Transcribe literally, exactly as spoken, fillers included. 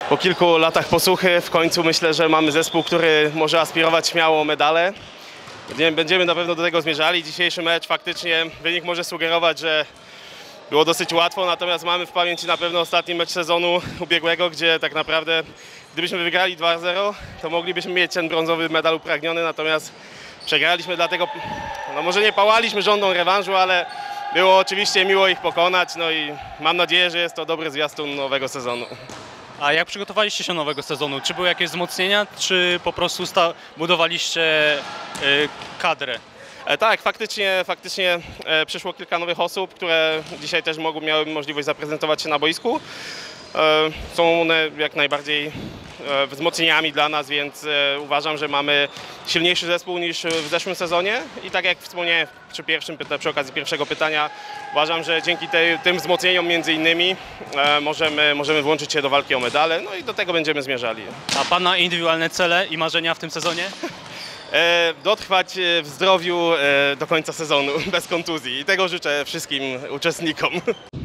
Po kilku latach posłuchy w końcu myślę, że mamy zespół, który może aspirować śmiało o medale. Będziemy na pewno do tego zmierzali. Dzisiejszy mecz faktycznie wynik może sugerować, że było dosyć łatwo, natomiast mamy w pamięci na pewno ostatni mecz sezonu ubiegłego, gdzie tak naprawdę gdybyśmy wygrali dwa zero, to moglibyśmy mieć ten brązowy medal upragniony, natomiast przegraliśmy, dlatego no może nie pałaliśmy żądą rewanżu, ale było oczywiście miło ich pokonać, no i mam nadzieję, że jest to dobry zwiastun nowego sezonu. A jak przygotowaliście się do nowego sezonu? Czy były jakieś wzmocnienia, czy po prostu budowaliście y, kadrę? E, tak, faktycznie, faktycznie e, przyszło kilka nowych osób, które dzisiaj też mogły, miały możliwość zaprezentować się na boisku. E, są one jak najbardziej e, wzmocnieniami dla nas, więc e, uważam, że mamy silniejszy zespół niż w zeszłym sezonie i tak jak wspomniałem przy, pierwszym, przy okazji pierwszego pytania, uważam, że dzięki tej, tym wzmocnieniom między innymi e, możemy, możemy włączyć się do walki o medale, no i do tego będziemy zmierzali. A Pana indywidualne cele i marzenia w tym sezonie? E, dotrwać w zdrowiu e, do końca sezonu bez kontuzji i tego życzę wszystkim uczestnikom.